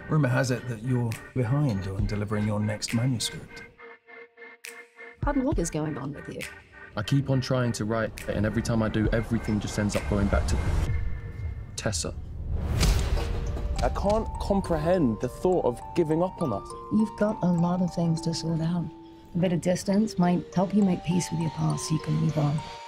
Rumour has it that you're behind on delivering your next manuscript. Hardin, what is going on with you? I keep on trying to write, and every time I do, everything just ends up going back to Tessa. I can't comprehend the thought of giving up on us. You've got a lot of things to sort out. A bit of distance might help you make peace with your past so you can move on.